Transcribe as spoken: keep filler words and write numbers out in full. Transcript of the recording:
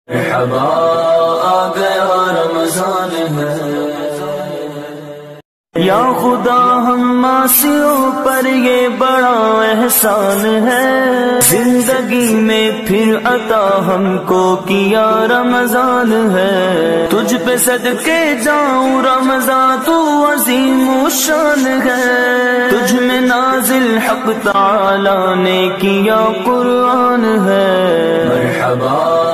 مرحبا आ गया रमजान है। या खुदा हम मासियों पर ये बड़ा एहसान है, जिंदगी में फिर अता हमको किया रमजान है। तुझ पे सदके जाऊं रमजान तू अजीम शान है, तुझ में नाजिल हक ताला ने किया कुरान है। मरहबा